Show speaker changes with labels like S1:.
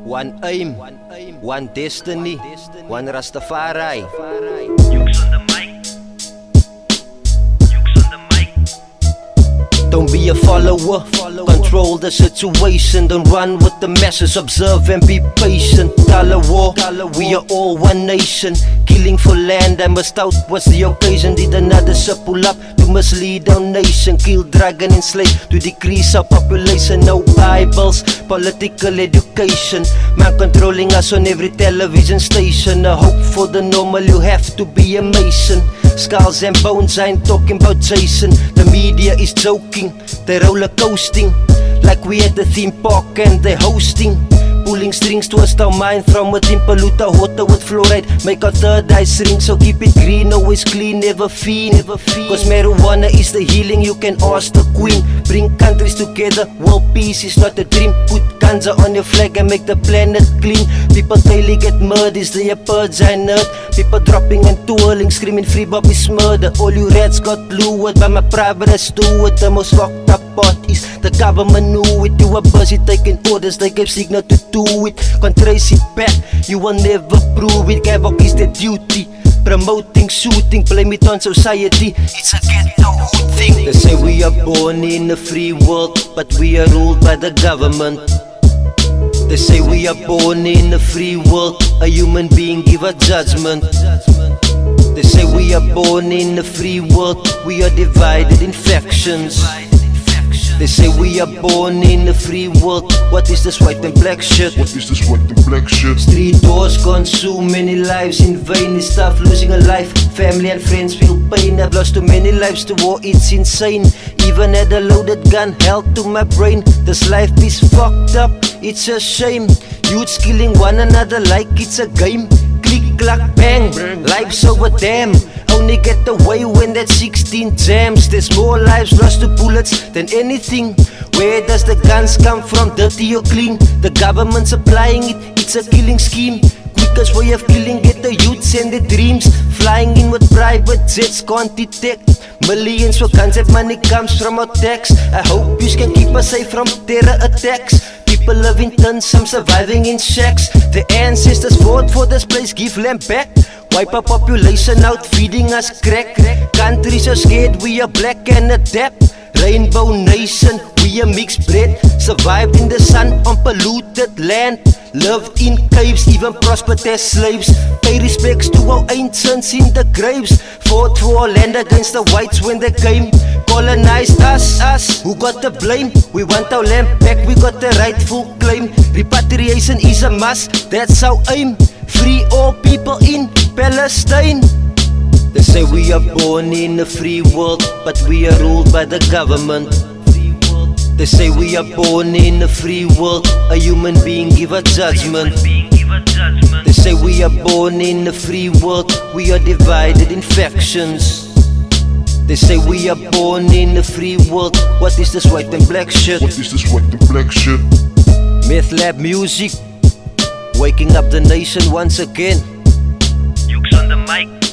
S1: One aim, one destiny, one Rastafari.
S2: Yugs on the mic. Yugs on the mic.
S1: Don't be a follower, control the situation. Don't run with the masses, observe and be patient. Dollar war, we are all one nation. Killing for land, I must out, what's the occasion? Did another sir pull up to mislead our nation? Kill, drag and enslave to decrease our population. No Bibles, political education. Man controlling us on every television station. A hope for the normal, you have to be a mason. Skulls and bones, I ain't talking about Jason. The media is joking, they're roller coasting like we at the theme park and they're hosting. Pulling strings twist our mind from within, pollute our water with fluoride, make our third eye shrink. So keep it green, always clean, never fiend. Cause marijuana is the healing, you can ask the queen. Bring countries together, world peace is not a dream. Put ganja on your flag and make the planet clean. People daily get murdered, is they a purge I nerd? People dropping and twirling, screaming free Bob is murder. All you rats got lured by my private steward. The most fucked up part is the government knew it. You were busy taking orders, they gave signal to do it. Can't trace it back, you will never prove it. Gavok is their duty, promoting shooting, blame it on society. It's a ghetto hood thing. They say we are born in a free world, but we are ruled by the government. They say we are born in a free world, a human being give a judgment. They say we are born in a free world, we are divided in factions. They say we are born in a free world. What is this white and black shit?
S3: What is this white and black shit?
S1: Street doors consume many lives in vain. It's tough losing a life. Family and friends feel pain. I've lost too many lives to war, it's insane. Even had a loaded gun held to my brain. This life is fucked up, it's a shame. Youths killing one another like it's a game. Click, clack, bang, life's over damn. Only get away when that 16 jams. There's more lives lost to bullets than anything. Where does the guns come from, dirty or clean? The government supplying it, it's a killing scheme. Quickest way of killing, get the youths and their dreams. Flying in with private jets, can't detect. Millions for guns and money comes from our tax. I hope you can keep us safe from terror attacks. People live in tents, some surviving in shacks. The ancestors fought for this place, give land back. Wipe our population out, feeding us crack. Countries are scared, we are black and adapt. Rainbow nation, we a mixed breed. Survived in the sun on polluted land. Lived in caves, even prospered as slaves. Pay respects to our ancients in the graves. Fought for our land against the whites when they came. Colonized us, who got the blame? We want our land back, we got the rightful claim. Repatriation is a must, that's our aim. Free all people in Palestine. They say we are born in a free world, but we are ruled by the government. They say we are born in a free world, a human being give a judgment. They say we are born in a free world, we are divided in factions. They say we are born in a free world. What is this white and black shit?
S3: What is this white and black shit?
S1: Myth Lab music, waking up the nation once again.
S2: Yugs on the mic.